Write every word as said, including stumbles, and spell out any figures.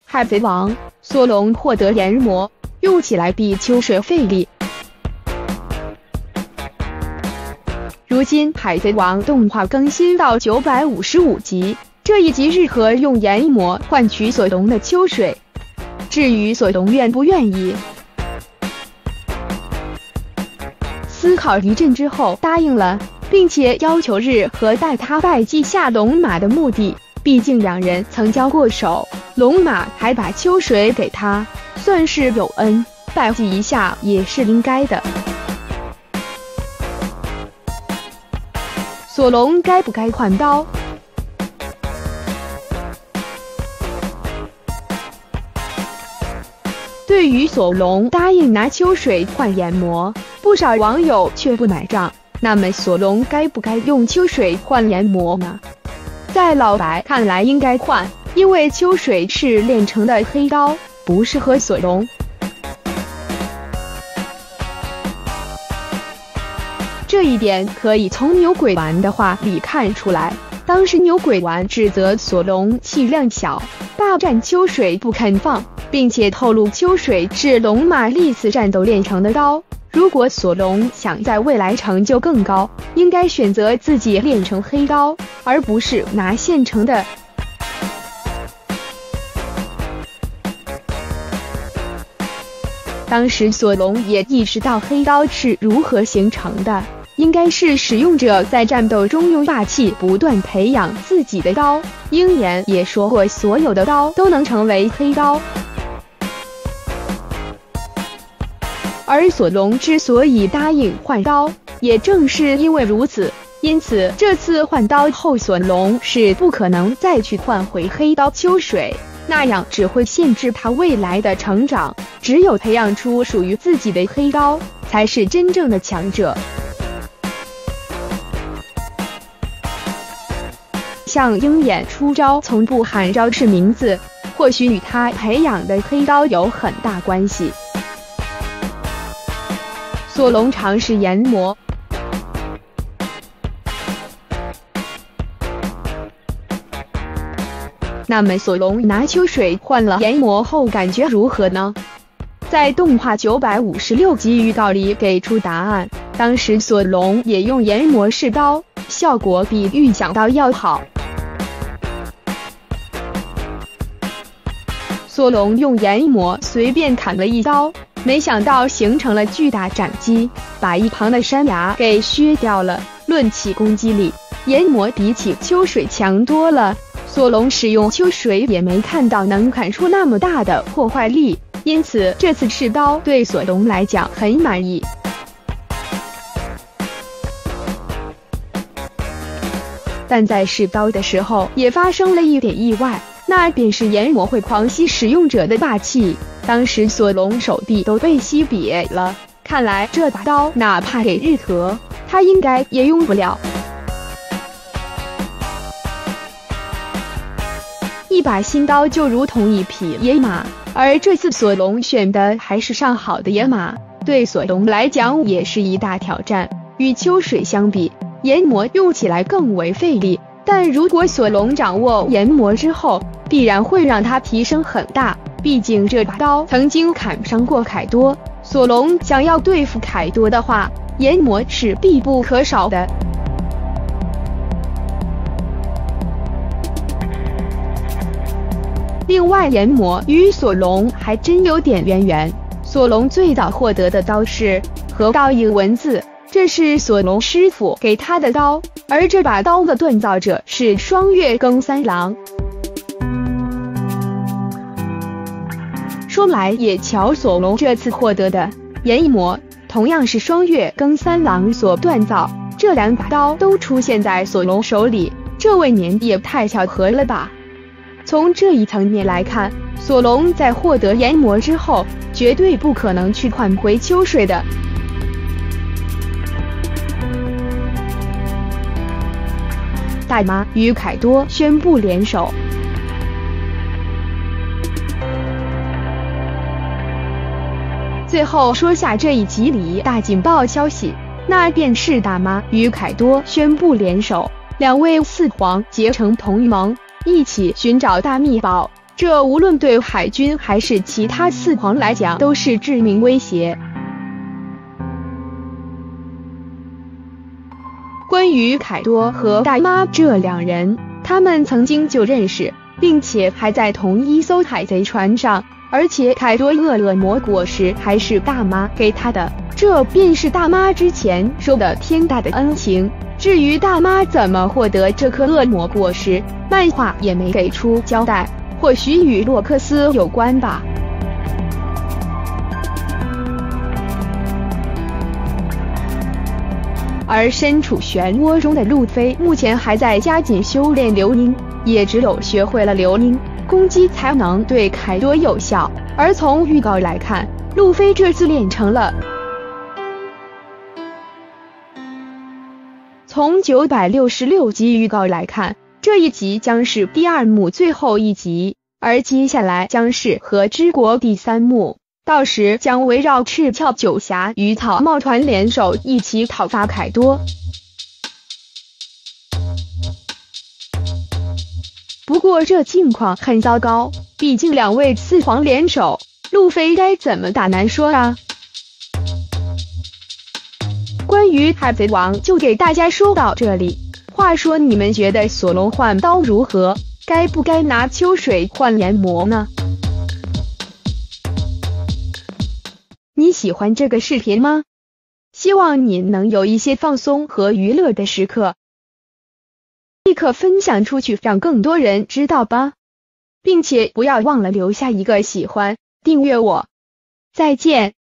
海贼王索隆获得炎魔，用起来比秋水费力。如今海贼王动画更新到九百五十五集，这一集适合用炎魔换取索隆的秋水。至于索隆愿不愿意，思考一阵之后答应了，并且要求日和带他拜祭下龙马的目的，毕竟两人曾交过手，龙马还把秋水给他，算是有恩，拜祭一下也是应该的。索隆该不该换刀？对于索隆答应拿秋水换炎魔，不少网友却不买账。那么索隆该不该用秋水换炎魔呢？在老白看来应该换，因为秋水是炼成的黑刀，不适合索隆。这一点可以从牛鬼丸的话里看出来。当时牛鬼丸指责索隆气量小，霸占秋水不肯放，并且透露秋水是龙马历次战斗炼成的刀。如果索隆想在未来成就更高，应该选择自己炼成黑刀，而不是拿现成的。当时索隆也意识到黑刀是如何形成的，应该是使用者在战斗中用霸气不断培养自己的刀。鹰眼也说过，所有的刀都能成为黑刀。而索隆之所以答应换刀，也正是因为如此。因此这次换刀后，索隆是不可能再去换回黑刀秋水，那样只会限制他未来的成长。只有培养出属于自己的黑刀，才是真正的强者。像鹰眼出招从不喊招式名字，或许与他培养的黑刀有很大关系。索隆尝试炎魔，那么索隆拿秋水换了炎魔后感觉如何呢？在动画九百五十六集预告里给出答案，当时索隆也用炎魔试刀，效果比预想到要好。索隆用炎魔随便砍了一刀，没想到形成了巨大斩击，把一旁的山崖给削掉了。论起攻击力，炎魔比起秋水强多了。索隆使用秋水也没看到能砍出那么大的破坏力，因此这次试刀对索隆来讲很满意。但在试刀的时候也发生了一点意外，那便是炎魔会狂吸使用者的霸气。当时索隆手臂都被吸瘪了，看来这把刀哪怕给日和，他应该也用不了。一把新刀就如同一匹野马，而这次索隆选的还是上好的野马，对索隆来讲也是一大挑战。与秋水相比，炎魔用起来更为费力，但如果索隆掌握炎魔之后，必然会让他提升很大。毕竟这把刀曾经砍伤过凯多，索隆想要对付凯多的话，炎魔是必不可少的。另外，炎魔与索隆还真有点渊源。索隆最早获得的刀是和道影文字，这是索隆师傅给他的刀，而这把刀的锻造者是双月耕三郎。说来也巧，索隆这次获得的炎魔同样是双月耕三郎所锻造，这两把刀都出现在索隆手里，这未免也太巧合了吧。从这一层面来看，索隆在获得炎魔之后，绝对不可能去换回秋水的。大妈与凯多宣布联手。最后说下这一集里大劲爆消息，那便是大妈与凯多宣布联手，两位四皇结成同盟，一起寻找大秘宝。 这无论对海军还是其他四皇来讲都是致命威胁。关于凯多和大妈这两人，他们曾经就认识，并且还在同一艘海贼船上，而且凯多饿恶魔果实还是大妈给他的，这便是大妈之前说的天大的恩情。至于大妈怎么获得这颗恶魔果实，漫画也没给出交代，或许与洛克斯有关吧。而身处漩涡中的路飞目前还在加紧修炼流鹰，也只有学会了流鹰攻击才能对凯多有效。而从预告来看，路飞这次练成了。从九百六十六集预告来看，这一集将是第二幕最后一集，而接下来将是和之国第三幕，到时将围绕赤鞘九侠与草帽团联手一起讨伐凯多。不过这境况很糟糕，毕竟两位四皇联手，路飞该怎么打难说啊。关于海贼王就给大家说到这里。话说你们觉得索隆换刀如何？该不该拿秋水换炎魔呢？你喜欢这个视频吗？希望你能有一些放松和娱乐的时刻，立刻分享出去，让更多人知道吧，并且不要忘了留下一个喜欢，订阅我。再见。